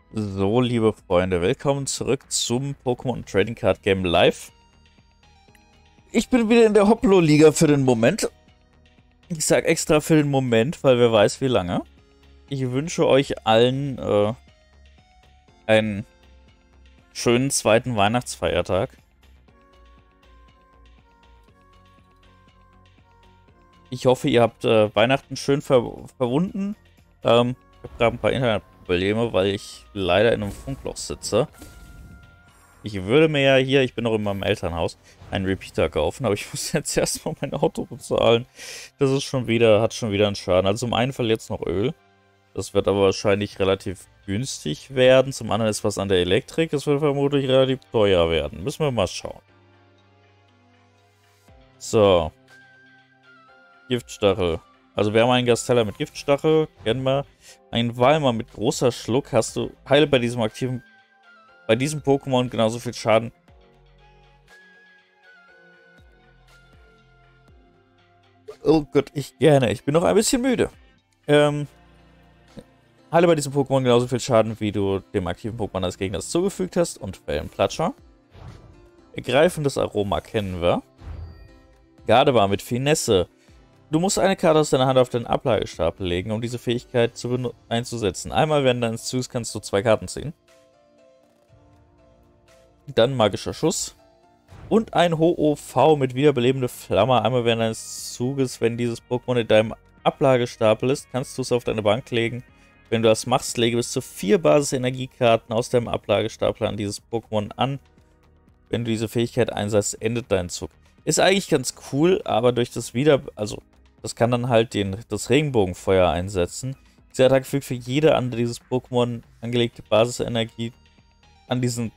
So, liebe Freunde, willkommen zurück zum Pokémon Trading Card Game Live. Ich bin wieder in der Hoplo-Liga für den Moment. Ich sag extra für den Moment, weil wer weiß wie lange. Ich wünsche euch allen einen schönen zweiten Weihnachtsfeiertag. Ich hoffe, ihr habt Weihnachten schön verwunden. Ich habe gerade ein paar Internetprobleme, weil ich leider in einem Funkloch sitze. Ich würde mir ja hier, ich bin noch in meinem Elternhaus, einen Repeater kaufen, aber ich muss jetzt erstmal mein Auto bezahlen. Das ist schon wieder, hat schon wieder einen Schaden. Also zum einen verliert es noch Öl. Das wird aber wahrscheinlich relativ günstig werden. Zum anderen ist was an der Elektrik. Das wird vermutlich relativ teuer werden. Müssen wir mal schauen. So. Giftstachel. Also wir haben einen Gastella mit Giftstachel. Kennen wir. Ein Walmer mit großer Schluck. Hast du heile bei diesem aktiven... Bei diesem Pokémon genauso viel Schaden. Oh Gott, ich gerne. Ich bin noch ein bisschen müde. Heile bei diesem Pokémon genauso viel Schaden, wie du dem aktiven Pokémon des Gegners zugefügt hast. Und Wellenplatscher. Ergreifendes Aroma kennen wir. Gardebar mit Finesse. Du musst eine Karte aus deiner Hand auf den Ablagestapel legen, um diese Fähigkeit einzusetzen. Einmal während deines Zugs kannst du 2 Karten ziehen. Dann magischer Schuss. Und ein Ho-Oh-V mit wiederbelebende Flamme. Einmal während deines Zuges, wenn dieses Pokémon in deinem Ablagestapel ist, kannst du es auf deine Bank legen. Wenn du das machst, lege bis zu 4 Basis-Energiekarten aus deinem Ablagestapel an dieses Pokémon an. Wenn du diese Fähigkeit einsetzt, endet dein Zug. Ist eigentlich ganz cool, aber durch das das kann dann halt das Regenbogenfeuer einsetzen. Diese Attacke fügt für jede an dieses Pokémon angelegte Basisenergie an dieses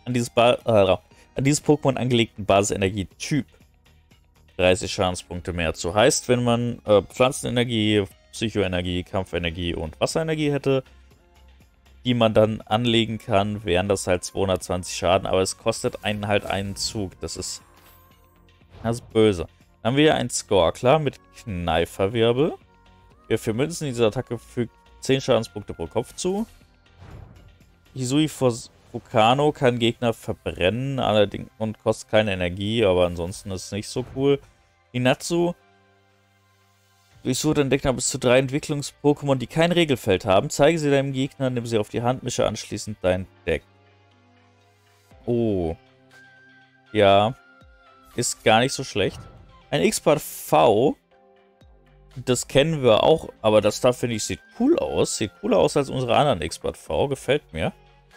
Pokémon angelegten Basisenergie-Typ 30 Schadenspunkte mehr zu. Heißt, wenn man Pflanzenenergie, Psychoenergie, Kampfenergie und Wasserenergie hätte, die man dann anlegen kann, wären das halt 220 Schaden, aber es kostet einen halt einen Zug. Das ist böse. Dann haben wir hier einen Skorkler mit Kneiferwirbel. Wer 4 Münzen diese Attacke fügt 10 Schadenspunkte pro Kopf zu. Hisui Vulcano kann Gegner verbrennen, allerdings und kostet keine Energie, aber ansonsten ist es nicht so cool. Hinatsu durchsucht dein Deckner bis zu 3 Entwicklungs-Pokémon, die kein Regelfeld haben. Zeige sie deinem Gegner, nimm sie auf die Hand, mische anschließend dein Deck. Oh. Ja. Ist gar nicht so schlecht. Ein X-Part V. Das kennen wir auch, aber das da finde ich sieht cool aus. Sieht cooler aus als unsere anderen X-Part V. Gefällt mir.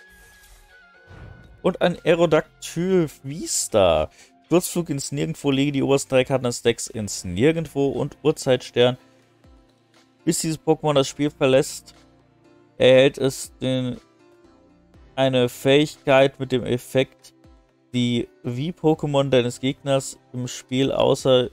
Und ein Aerodactyl Vista. Sturzflug ins Nirgendwo, lege die obersten 3 Karten des Decks ins Nirgendwo und Urzeitstern. Bis dieses Pokémon das Spiel verlässt, erhält es eine Fähigkeit mit dem Effekt, die wie Pokémon deines Gegners im Spiel außer...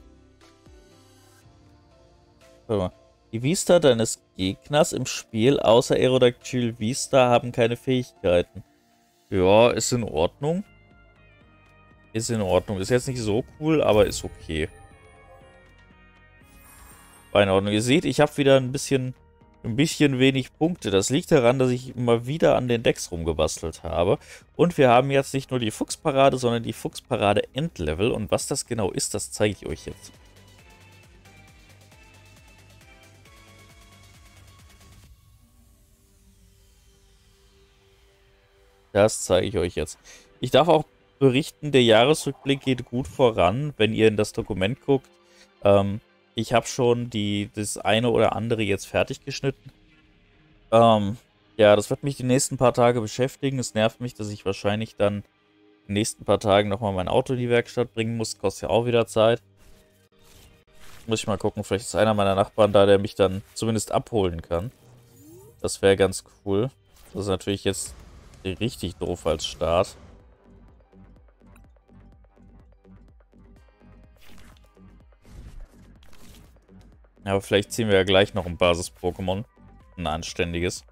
Warte mal. Die Vista deines Gegners im Spiel außer Aerodactyl Vista haben keine Fähigkeiten. Ja, ist in Ordnung. Ist in Ordnung. Ist jetzt nicht so cool, aber ist okay. War in Ordnung. Ihr seht, ich habe wieder ein bisschen wenig Punkte. Das liegt daran, dass ich immer wieder an den Decks rumgebastelt habe. Und wir haben jetzt nicht nur die Fuchsparade, sondern die Fuchsparade Endlevel. Und was das genau ist, das zeige ich euch jetzt. Das zeige ich euch jetzt. Ich darf auch berichten, der Jahresrückblick geht gut voran, wenn ihr in das Dokument guckt. Ich habe schon das eine oder andere jetzt fertig geschnitten. Ja, das wird mich die nächsten paar Tage beschäftigen. Es nervt mich, dass ich wahrscheinlich dann in den nächsten paar Tagen nochmal mein Auto in die Werkstatt bringen muss. Kostet ja auch wieder Zeit. Muss ich mal gucken, vielleicht ist einer meiner Nachbarn da, der mich dann zumindest abholen kann. Das wäre ganz cool. Das ist natürlich jetzt richtig doof als Start. Aber vielleicht ziehen wir ja gleich noch ein Basis-Pokémon. Ein anständiges.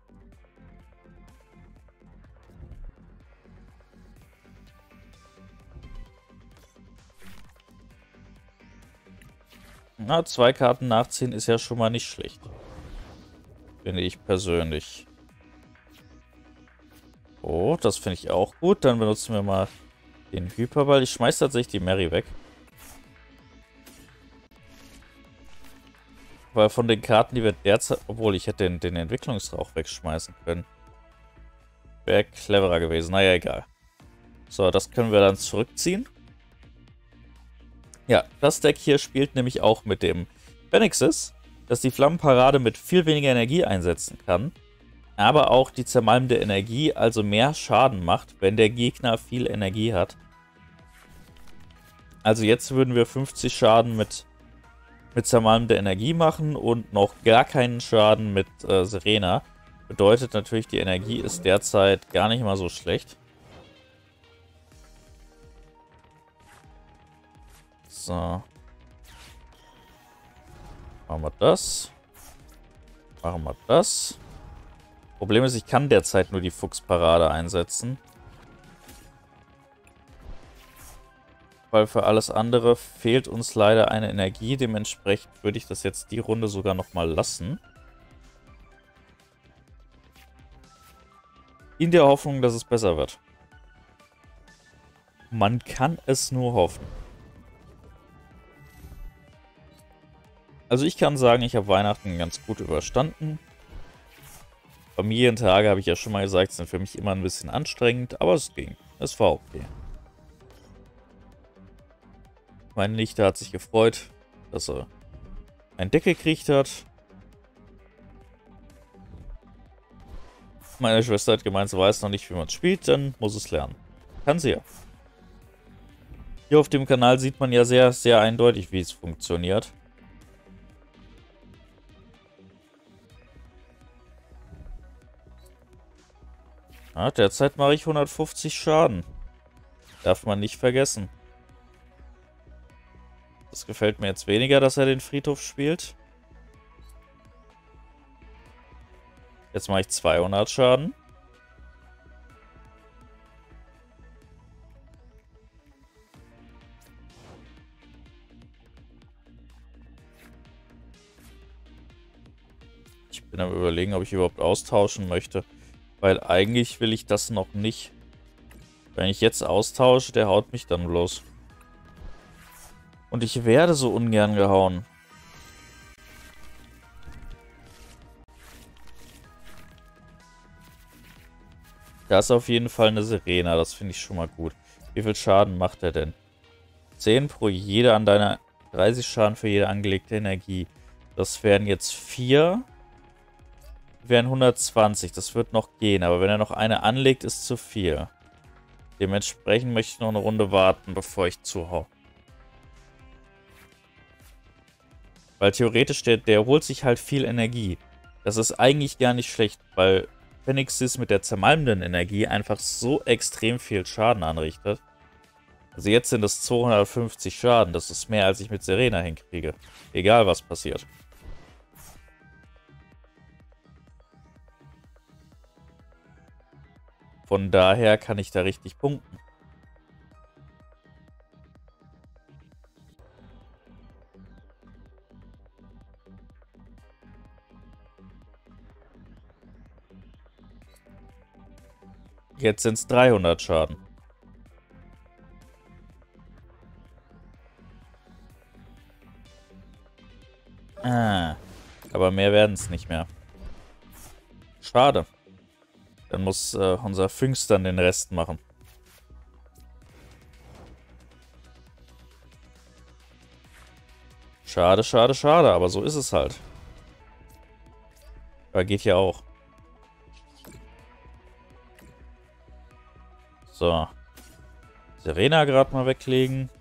Na, 2 Karten nachziehen ist ja schon mal nicht schlecht. Finde ich persönlich. Oh, das finde ich auch gut. Dann benutzen wir mal den Hyperball. Ich schmeiß tatsächlich die Mary weg. Weil von den Karten, die wir derzeit... Obwohl, ich hätte den Entwicklungsrauch wegschmeißen können. Wäre cleverer gewesen. Naja, egal. So, das können wir dann zurückziehen. Ja, das Deck hier spielt nämlich auch mit dem Phoenixes, dass die Flammenparade mit viel weniger Energie einsetzen kann, aber auch die zermalmende Energie, also mehr Schaden macht, wenn der Gegner viel Energie hat. Also jetzt würden wir 50 Schaden mit zermalmender Energie machen und noch gar keinen Schaden mit Serena. Bedeutet natürlich, die Energie ist derzeit gar nicht mal so schlecht. So. Machen wir das. Machen wir das. Problem ist, ich kann derzeit nur die Fuchsparade einsetzen. Weil für alles andere fehlt uns leider eine Energie. Dementsprechend würde ich das jetzt die Runde sogar nochmal lassen. In der Hoffnung, dass es besser wird. Man kann es nur hoffen. Also ich kann sagen, ich habe Weihnachten ganz gut überstanden. Familientage, habe ich ja schon mal gesagt, sind für mich immer ein bisschen anstrengend, aber es ging. Es war okay. Meine Nichte hat sich gefreut, dass er ein Deck gekriegt hat. Meine Schwester hat gemeint, sie weiß noch nicht, wie man es spielt, dann muss es lernen. Kann sie ja. Hier auf dem Kanal sieht man ja sehr, sehr eindeutig, wie es funktioniert. Ja, derzeit mache ich 150 Schaden. Darf man nicht vergessen. Das gefällt mir jetzt weniger, dass er den Friedhof spielt. Jetzt mache ich 200 Schaden. Ich bin am Überlegen, ob ich überhaupt austauschen möchte. Weil eigentlich will ich das noch nicht. Wenn ich jetzt austausche, der haut mich dann bloß. Und ich werde so ungern gehauen. Da ist auf jeden Fall eine Serena, das finde ich schon mal gut. Wie viel Schaden macht er denn? 10 pro jede an deiner... 30 Schaden für jede angelegte Energie. Das wären jetzt 4. Wären 120. Das wird noch gehen, aber wenn er noch eine anlegt, ist zu viel. Dementsprechend möchte ich noch eine Runde warten, bevor ich zuhau. Weil theoretisch, der holt sich halt viel Energie. Das ist eigentlich gar nicht schlecht, weil Phoenixes mit der zermalmenden Energie einfach so extrem viel Schaden anrichtet. Also jetzt sind es 250 Schaden. Das ist mehr, als ich mit Serena hinkriege. Egal, was passiert. Von daher kann ich da richtig punkten. Jetzt sind es 300 Schaden. Ah, aber mehr werden es nicht mehr. Schade. Dann muss unser Pfingstern den Rest machen. Schade, schade, schade, aber so ist es halt. Aber geht ja auch. So. Serena gerade mal weglegen.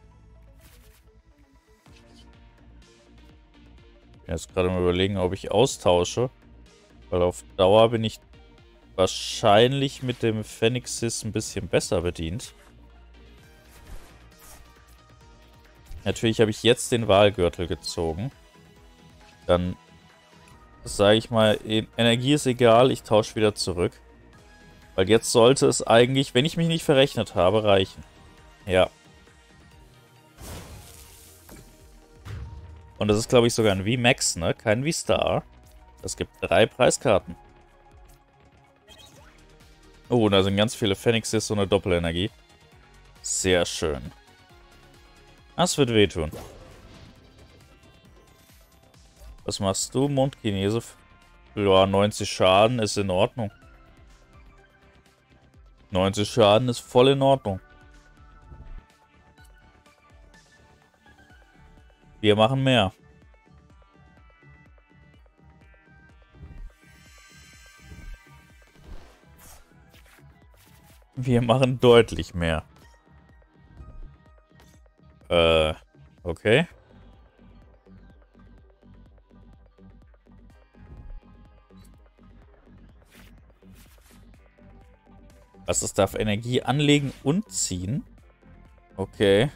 Ich bin jetzt gerade mal überlegen, ob ich austausche. Weil auf Dauer bin ich wahrscheinlich mit dem Phoenixes ein bisschen besser bedient. Natürlich habe ich jetzt den Wahlgürtel gezogen. Dann sage ich mal, Energie ist egal, ich tausche wieder zurück. Weil jetzt sollte es eigentlich, wenn ich mich nicht verrechnet habe, reichen. Ja. Und das ist, glaube ich, sogar ein V-Max, ne? Kein V-Star. Es gibt 3 Preiskarten. Oh, da sind ganz viele Phoenixes und eine Doppelenergie. Sehr schön. Das wird wehtun. Was machst du, Mondchinese? Ja, 90 Schaden ist in Ordnung. 90 Schaden ist voll in Ordnung. Wir machen mehr. Wir machen deutlich mehr. Okay. Was, es darf Energie anlegen und ziehen? Okay.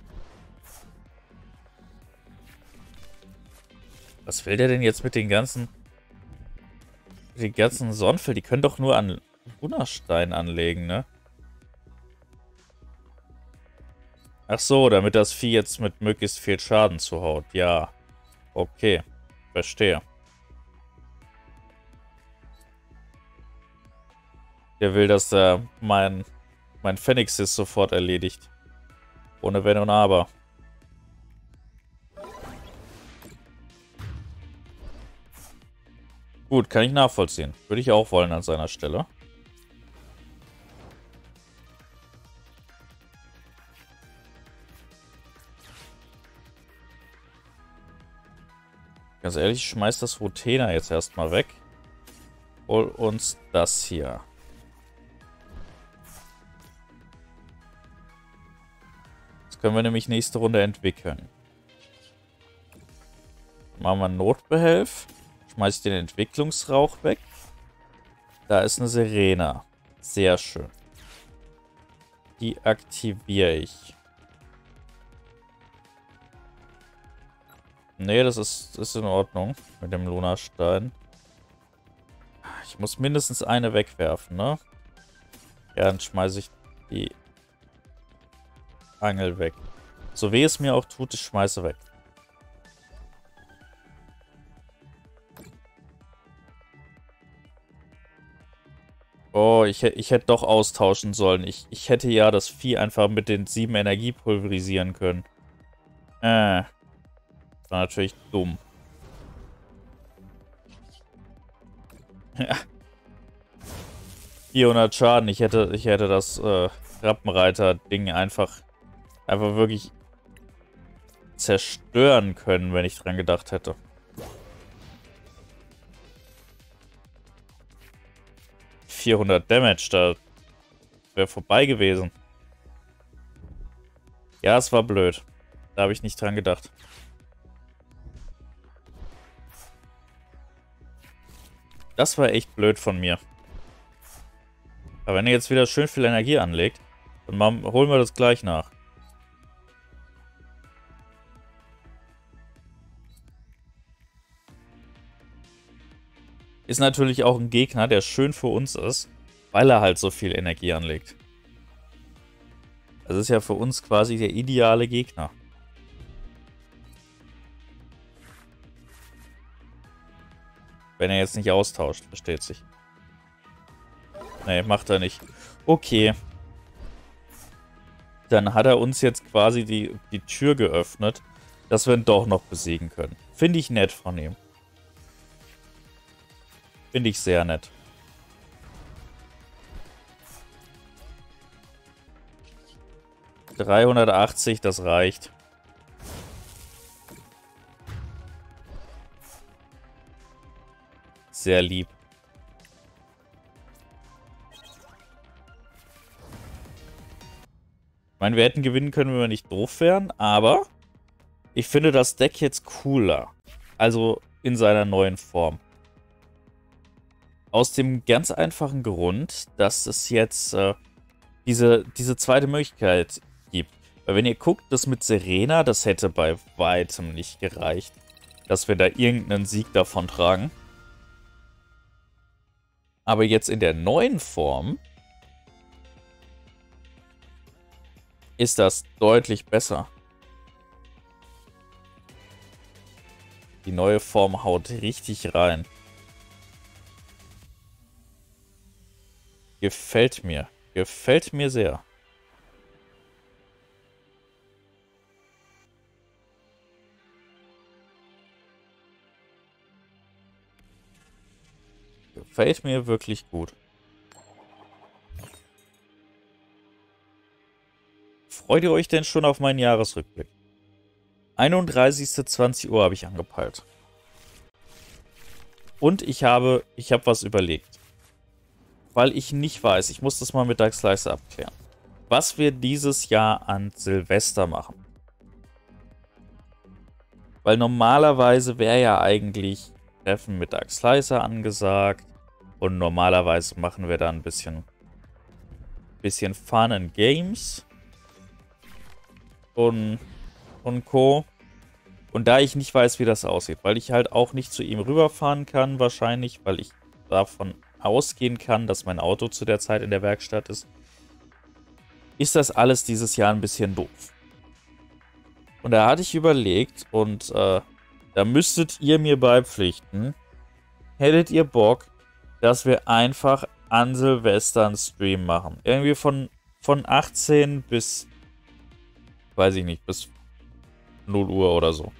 Was will der denn jetzt mit den ganzen... Die ganzen Sonnenfell? Die können doch nur an Lunastein anlegen, ne? Ach so, damit das Vieh jetzt mit möglichst viel Schaden zuhaut. Ja. Okay. Verstehe. Der will, dass er mein Phoenixes sofort erledigt. Ohne Wenn und Aber. Gut, kann ich nachvollziehen. Würde ich auch wollen an seiner Stelle. Ganz ehrlich, ich schmeiß das Rotena jetzt erstmal weg. Hol uns das hier. Das können wir nämlich nächste Runde entwickeln. Machen wir einen Notbehelf. Schmeiß ich den Entwicklungsrauch weg. Da ist eine Sirena. Sehr schön. Die aktiviere ich. Nee, das ist in Ordnung mit dem Lunastein. Ich muss mindestens eine wegwerfen, ne? Ja, dann schmeiße ich die Angel weg. So weh es mir auch tut, ich schmeiße weg. Oh, ich hätte doch austauschen sollen. Ich hätte ja das Vieh einfach mit den 7 Energie pulverisieren können. War natürlich dumm. Ja. 400 Schaden. Ich hätte das Rappenreiter-Ding einfach wirklich zerstören können, wenn ich dran gedacht hätte. $400 Damage, da wäre vorbei gewesen. Ja, es war blöd. Da habe ich nicht dran gedacht. Das war echt blöd von mir. Aber wenn er jetzt wieder schön viel Energie anlegt, dann holen wir das gleich nach. Ist natürlich auch ein Gegner, der schön für uns ist, weil er halt so viel Energie anlegt. Das ist ja für uns quasi der ideale Gegner. Wenn er jetzt nicht austauscht, versteht sich. Nee, macht er nicht. Okay. Dann hat er uns jetzt quasi die Tür geöffnet, dass wir ihn doch noch besiegen können. Finde ich nett von ihm. Finde ich sehr nett. $380, das reicht. Sehr lieb. Ich meine, wir hätten gewinnen können, wenn wir nicht doof wären, aber ich finde das Deck jetzt cooler. Also in seiner neuen Form. Aus dem ganz einfachen Grund, dass es jetzt diese zweite Möglichkeit gibt. Weil wenn ihr guckt, das mit Serena, das hätte bei weitem nicht gereicht, dass wir da irgendeinen Sieg davon tragen. Aber jetzt in der neuen Form ist das deutlich besser. Die neue Form haut richtig rein. Gefällt mir. Gefällt mir sehr. Gefällt mir wirklich gut. Freut ihr euch denn schon auf meinen Jahresrückblick? 31. 20 Uhr habe ich angepeilt. Und ich habe was überlegt. Weil ich nicht weiß, ich muss das mal mit Darkslicer abklären, was wir dieses Jahr an Silvester machen. Weil normalerweise wäre ja eigentlich Treffen mit Darkslicer angesagt. Und normalerweise machen wir da ein bisschen Fun and Games. Und Co. Und da ich nicht weiß, wie das aussieht, weil ich halt auch nicht zu ihm rüberfahren kann, wahrscheinlich, weil ich davon ausgehen kann, dass mein Auto zu der Zeit in der Werkstatt ist das alles dieses Jahr ein bisschen doof. Und da hatte ich überlegt, und da müsstet ihr mir beipflichten, hättet ihr Bock, dass wir einfach an Silvester einen Stream machen. Irgendwie von 18 bis, weiß ich nicht, bis 0 Uhr oder so.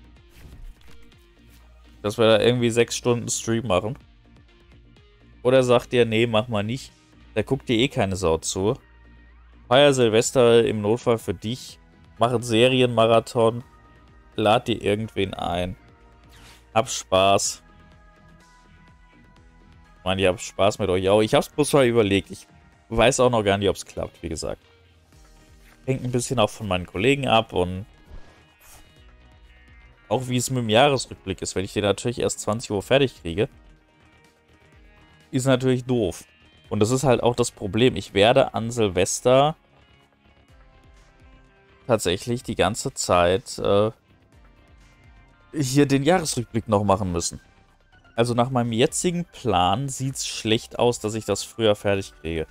Dass wir da irgendwie 6 Stunden Stream machen. Oder sagt ihr, nee, mach mal nicht. Da guckt dir eh keine Sau zu. Feier Silvester im Notfall für dich. Mach einen Serienmarathon. Lad dir irgendwen ein. Hab Spaß. Mann, ich hab Spaß mit euch auch. Ich hab's bloß mal überlegt. Ich weiß auch noch gar nicht, ob es klappt, wie gesagt. Hängt ein bisschen auch von meinen Kollegen ab und auch wie es mit dem Jahresrückblick ist. Wenn ich den natürlich erst 20 Uhr fertig kriege, ist natürlich doof. Und das ist halt auch das Problem. Ich werde an Silvester tatsächlich die ganze Zeit hier den Jahresrückblick noch machen müssen. Also nach meinem jetzigen Plan sieht es schlecht aus, dass ich das früher fertig kriege.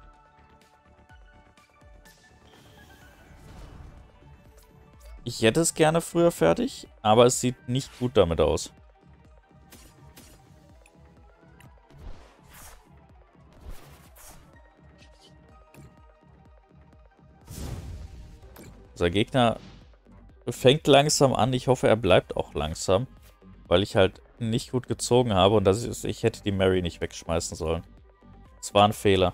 Ich hätte es gerne früher fertig, aber es sieht nicht gut damit aus. Unser Gegner fängt langsam an. Ich hoffe, er bleibt auch langsam, weil ich halt nicht gut gezogen habe und ich hätte die Mary nicht wegschmeißen sollen. Das war ein Fehler.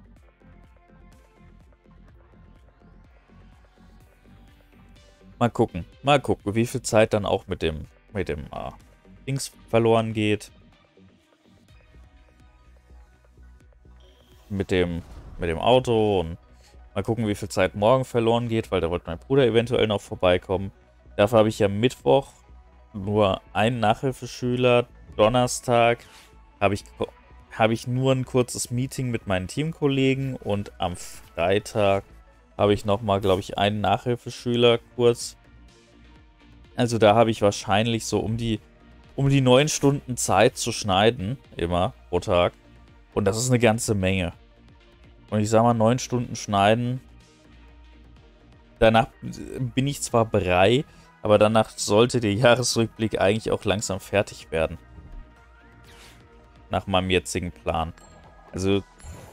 Mal gucken, wie viel Zeit dann auch mit dem Dings verloren geht. Mit dem Auto und mal gucken, wie viel Zeit morgen verloren geht, weil da wird mein Bruder eventuell noch vorbeikommen. Dafür habe ich ja Mittwoch nur einen Nachhilfeschüler. Donnerstag habe ich nur ein kurzes Meeting mit meinen Teamkollegen und am Freitag habe ich nochmal, glaube ich, einen Nachhilfeschüler kurz. Also da habe ich wahrscheinlich so um die 9 Stunden Zeit zu schneiden, immer pro Tag. Und das ist eine ganze Menge. Und ich sage mal, 9 Stunden schneiden. Danach bin ich zwar brei, aber danach sollte der Jahresrückblick eigentlich auch langsam fertig werden. Nach meinem jetzigen Plan. Also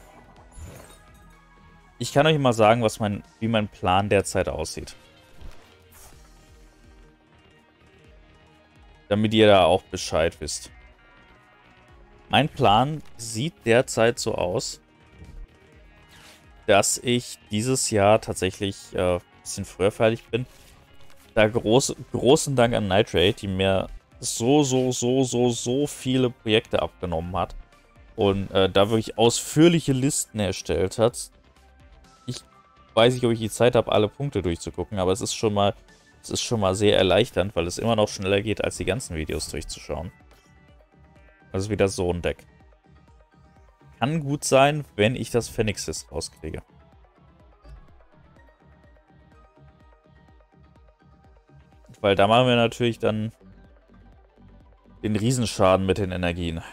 ich kann euch mal sagen, wie mein Plan derzeit aussieht. Damit ihr da auch Bescheid wisst. Mein Plan sieht derzeit so aus, dass ich dieses Jahr tatsächlich ein bisschen früher fertig bin. Da großen Dank an Nitrate, die mir so viele Projekte abgenommen hat. Und da wirklich ausführliche Listen erstellt hat. Ich weiß nicht, ob ich die Zeit habe, alle Punkte durchzugucken, aber es ist schon mal sehr erleichternd, weil es immer noch schneller geht, als die ganzen Videos durchzuschauen. Das ist wieder so ein Deck. Kann gut sein, wenn ich das Phoenixes rauskriege. Weil da machen wir natürlich dann den Riesenschaden mit den Energien.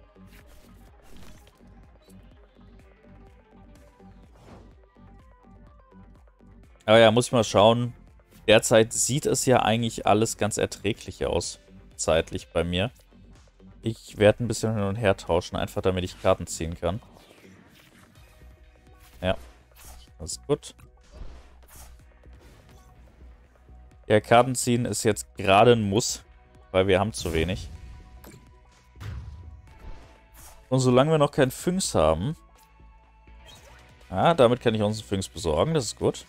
Aber ja, muss ich mal schauen. Derzeit sieht es ja eigentlich alles ganz erträglich aus, zeitlich bei mir. Ich werde ein bisschen hin und her tauschen, einfach damit ich Karten ziehen kann. Ja, das ist gut. Ja, Karten ziehen ist jetzt gerade ein Muss, weil wir haben zu wenig. Und solange wir noch keinen Phynx haben... Ah, damit kann ich uns einen Phynx besorgen, das ist gut.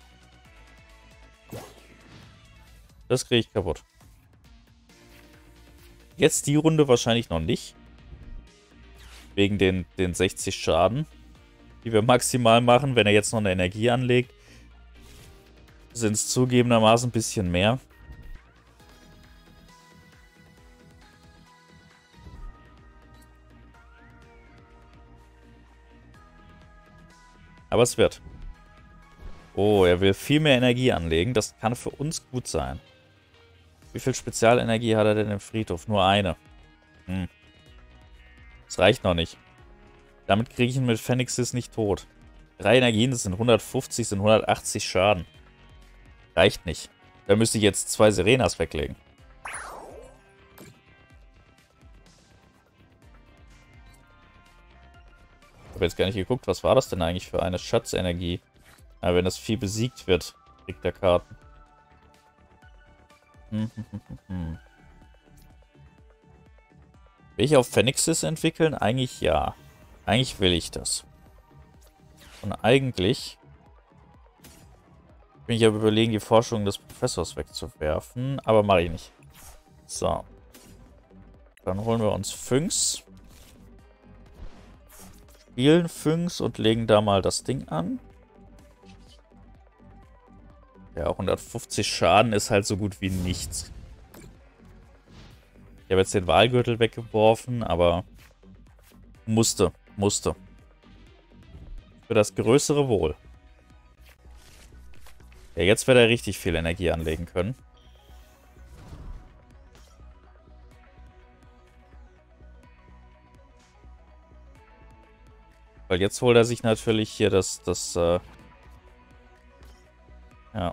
Das kriege ich kaputt. Jetzt die Runde wahrscheinlich noch nicht. Wegen den 60 Schaden, die wir maximal machen. Wenn er jetzt noch eine Energie anlegt, sind es zugegebenermaßen ein bisschen mehr. Aber es wird. Oh, er will viel mehr Energie anlegen. Das kann für uns gut sein. Wie viel Spezialenergie hat er denn im Friedhof? Nur eine. Das reicht noch nicht. Damit kriege ich ihn mit Phoenixes nicht tot. 3 Energien, das sind 150, sind 180 Schaden. Reicht nicht. Da müsste ich jetzt 2 Sirenas weglegen. Ich habe jetzt gar nicht geguckt, was war das denn eigentlich für eine Schatzenergie? Aber wenn das Vieh besiegt wird, kriegt er Karten. Will ich auf Phoenixes entwickeln? Eigentlich ja. Eigentlich will ich das. Und eigentlich bin ich aber überlegen, die Forschung des Professors wegzuwerfen. Aber mache ich nicht. So. Dann holen wir uns Phynx. Spielen Phynx und legen da mal das Ding an. Ja, 150 Schaden ist halt so gut wie nichts. Ich habe jetzt den Wahlgürtel weggeworfen, aber musste. Für das größere Wohl. Ja, jetzt wird er richtig viel Energie anlegen können. Weil jetzt holt er sich natürlich hier das ja.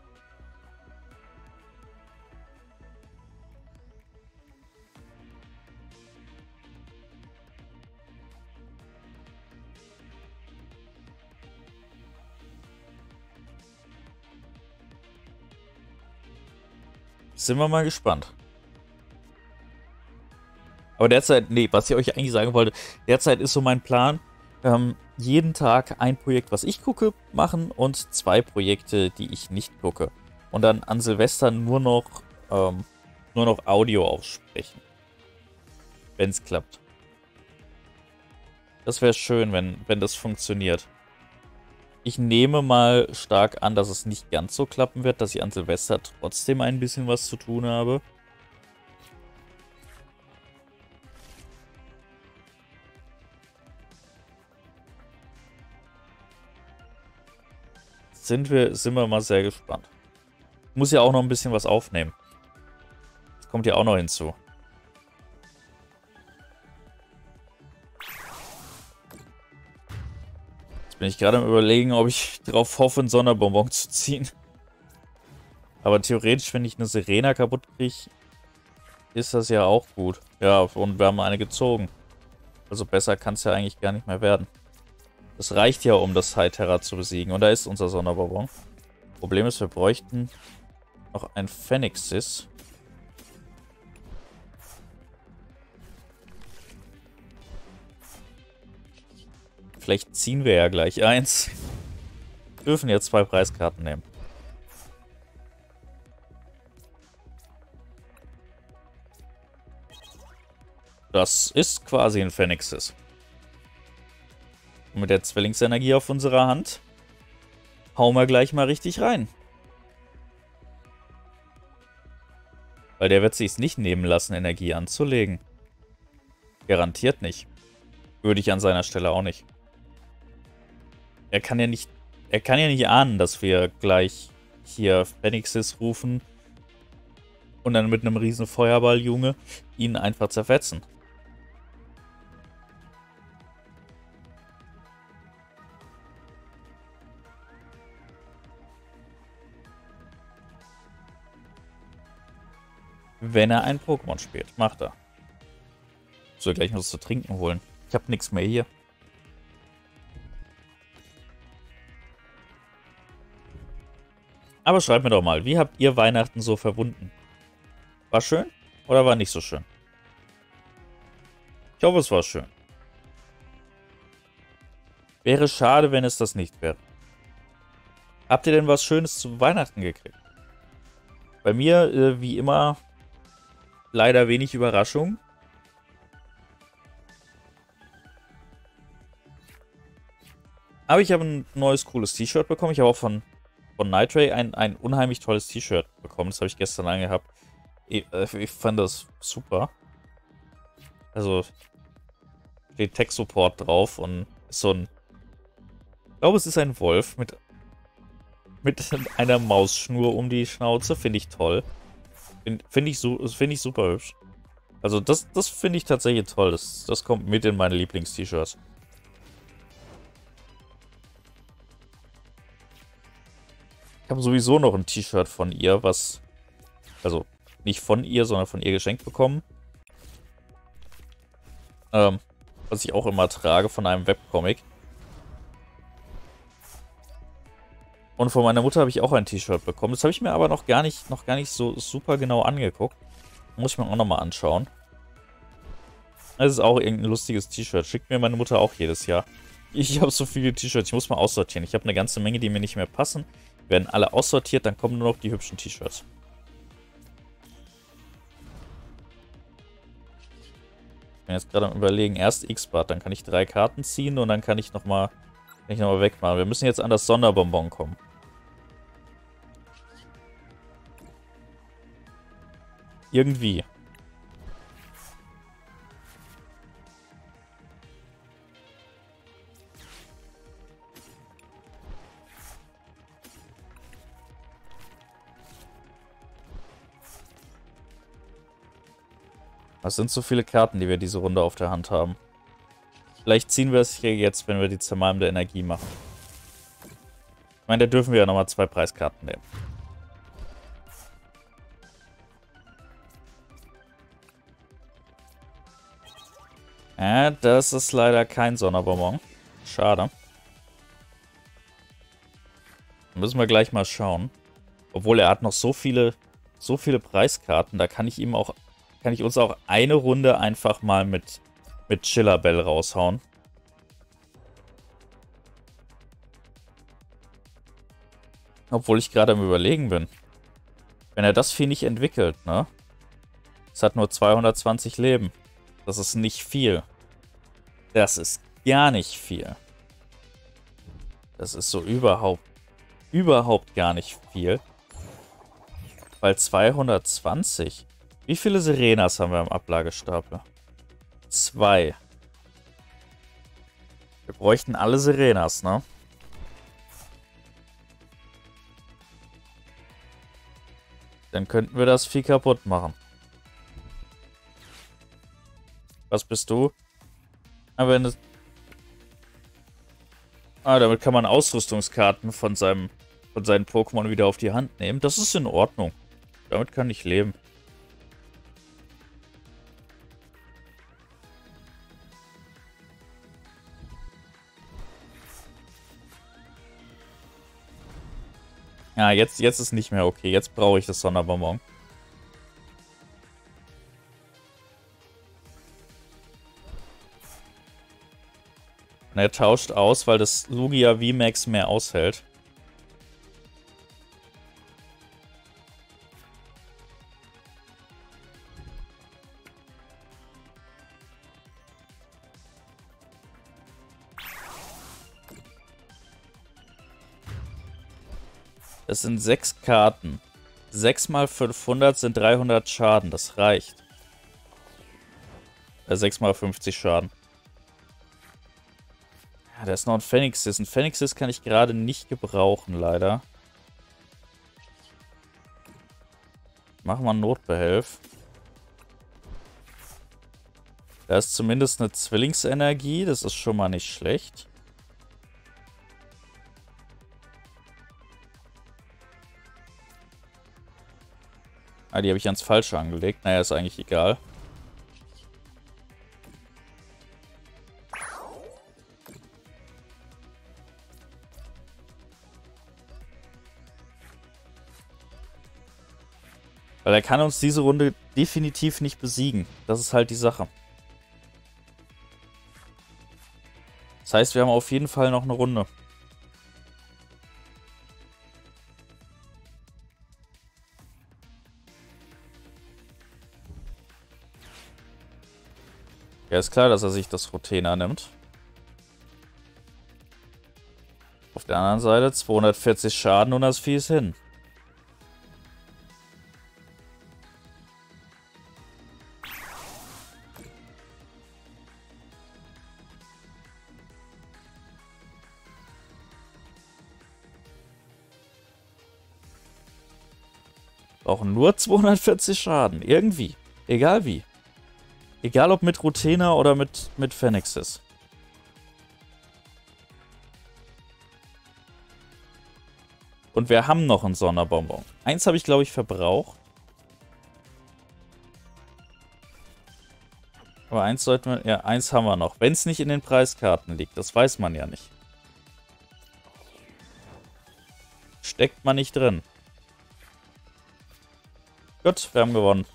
Sind wir mal gespannt. Aber derzeit, nee, was ich euch eigentlich sagen wollte, derzeit ist so mein Plan, jeden Tag ein Projekt, was ich gucke, machen und 2 Projekte, die ich nicht gucke. Und dann an Silvester nur noch Audio aussprechen. Wenn es klappt. Das wäre schön, wenn das funktioniert. Ich nehme mal stark an, dass es nicht ganz so klappen wird, dass ich an Silvester trotzdem ein bisschen was zu tun habe. Sind wir mal sehr gespannt. Ich muss ja auch noch ein bisschen was aufnehmen. Das kommt ja auch noch hinzu. Jetzt bin ich gerade am Überlegen, ob ich darauf hoffe, einen Sonderbonbon zu ziehen. Aber theoretisch, wenn ich eine Sirena kaputt kriege, ist das ja auch gut. Ja, und wir haben eine gezogen. Also besser kann es ja eigentlich gar nicht mehr werden. Das reicht ja, um das High Terra zu besiegen. Und da ist unser Sonderbonbon. Problem ist, wir bräuchten noch ein Phoenixes. Vielleicht ziehen wir ja gleich eins. Wir dürfen jetzt 2 Preiskarten nehmen. Das ist quasi ein Phoenixes. Und mit der Zwillingsenergie auf unserer Hand hauen wir gleich mal richtig rein. Weil der wird sich's nicht nehmen lassen, Energie anzulegen. Garantiert nicht. Würde ich an seiner Stelle auch nicht. Er kann ja nicht ahnen, dass wir gleich hier Phoenixes rufen und dann mit einem riesen Feuerball-Junge ihn einfach zerfetzen. Wenn er ein Pokémon spielt. Macht er. Soll gleich noch was zu trinken holen. Ich habe nichts mehr hier. Aber schreibt mir doch mal, wie habt ihr Weihnachten so verbunden? War schön oder war nicht so schön? Ich hoffe, es war schön. Wäre schade, wenn es das nicht wäre. Habt ihr denn was Schönes zu Weihnachten gekriegt? Bei mir, wie immer, leider wenig Überraschung. Aber ich habe ein neues, cooles T-Shirt bekommen. Ich habe auch von Nitray ein unheimlich tolles T-Shirt bekommen. Das habe ich gestern angehabt. Ich fand das super. Also steht Tech-Support drauf und ist so ein... Ich glaube, es ist ein Wolf mit einer Mausschnur um die Schnauze. Finde ich toll. Finde ich super hübsch. Also das finde ich tatsächlich toll. Das kommt mit in meine Lieblings-T-Shirts. Ich habe sowieso noch ein T-Shirt von ihr, also nicht von ihr, sondern von ihr geschenkt bekommen. Was ich auch immer trage von einem Webcomic. Und von meiner Mutter habe ich auch ein T-Shirt bekommen. Das habe ich mir aber noch gar nicht so super genau angeguckt. Muss ich mir auch nochmal anschauen. Das ist auch irgendein lustiges T-Shirt. Schickt mir meine Mutter auch jedes Jahr. Ich habe so viele T-Shirts, ich muss mal aussortieren. Ich habe eine ganze Menge, die mir nicht mehr passen. Werden alle aussortiert, dann kommen nur noch die hübschen T-Shirts. Ich bin jetzt gerade am Überlegen, erst X-Bad, dann kann ich 3 Karten ziehen und dann kann ich nochmal wegmachen. Wir müssen jetzt an das Sonderbonbon kommen. Irgendwie. Das sind so viele Karten, die wir diese Runde auf der Hand haben. Vielleicht ziehen wir es hier jetzt, wenn wir die zermalmende Energie machen. Ich meine, da dürfen wir ja nochmal 2 Preiskarten nehmen. Ja, das ist leider kein Sonderbonbon. Schade. Müssen wir gleich mal schauen. Obwohl er hat noch so viele Preiskarten, da kann ich uns auch eine Runde einfach mal mit Chillabell raushauen. Obwohl ich gerade am Überlegen bin. Wenn er das Vieh nicht entwickelt, ne? Es hat nur 220 Leben. Das ist nicht viel. Das ist gar nicht viel. Das ist so überhaupt gar nicht viel. Weil 220... Wie viele Sirenas haben wir im Ablagestapel? 2. Wir bräuchten alle Sirenas, ne? Dann könnten wir das Vieh kaputt machen. Was bist du? Aber damit kann man Ausrüstungskarten von seinen Pokémon wieder auf die Hand nehmen. Das ist in Ordnung. Damit kann ich leben. Ja, jetzt ist nicht mehr okay. Jetzt brauche ich das Sonderbonbon. Und er tauscht aus, weil das Lugia VMAX mehr aushält. Das sind 6 Karten. 6 mal 500 sind 300 Schaden. Das reicht. 6 mal 50 Schaden. Ja, da ist noch ein Phoenixis. Ein Phoenixis kann ich gerade nicht gebrauchen, leider. Machen wir einen Notbehelf. Da ist zumindest eine Zwillingsenergie. Das ist schon mal nicht schlecht. Ah, die habe ich ans Falsche angelegt. Naja, ist eigentlich egal. Weil er kann uns diese Runde definitiv nicht besiegen. Das ist halt die Sache. Das heißt, wir haben auf jeden Fall noch eine Runde. Ja, ist klar, dass er sich das Rotena nimmt. Auf der anderen Seite 240 Schaden und das Vieh ist hin. Brauchen nur 240 Schaden. Irgendwie. Egal wie. Egal ob mit Rotena oder mit Phoenixes. Und wir haben noch einen Sonderbonbon. Eins habe ich, glaube ich, verbraucht. Aber eins sollten wir... Ja, eins haben wir noch. Wenn es nicht in den Preiskarten liegt. Das weiß man ja nicht. Steckt man nicht drin. Gut, wir haben gewonnen.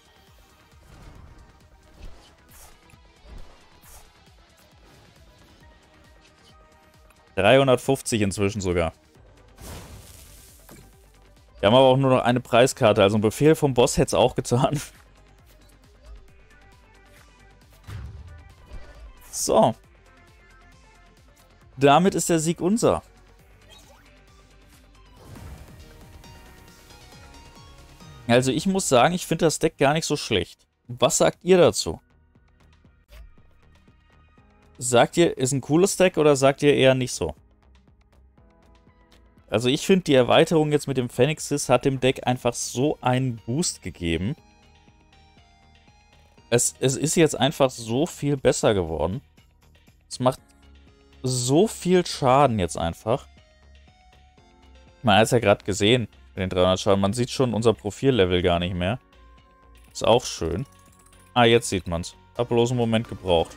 $350 inzwischen sogar. Wir haben aber auch nur noch eine Preiskarte, also ein Befehl vom Boss hätte es auch getan. So. Damit ist der Sieg unser. Also ich muss sagen, ich finde das Deck gar nicht so schlecht. Was sagt ihr dazu? Sagt ihr, ist ein cooles Deck oder sagt ihr eher nicht so? Also ich finde, die Erweiterung jetzt mit dem Phoenixes hat dem Deck einfach so einen Boost gegeben. Es ist jetzt einfach so viel besser geworden. Es macht so viel Schaden jetzt einfach. Man hat es ja gerade gesehen, mit den 300 Schaden. Man sieht schon unser Profillevel gar nicht mehr. Ist auch schön. Ah, jetzt sieht man es. Hab bloß einen Moment gebraucht.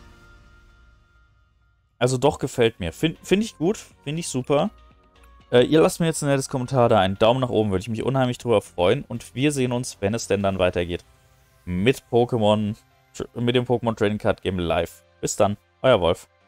Also doch gefällt mir. Find ich gut. Finde ich super. Ihr lasst mir jetzt ein nettes Kommentar da. Einen Daumen nach oben, würde ich mich unheimlich drüber freuen. Und wir sehen uns, wenn es denn dann weitergeht. Mit Pokémon, mit dem Pokémon Trading Card Game live. Bis dann, euer Wolf.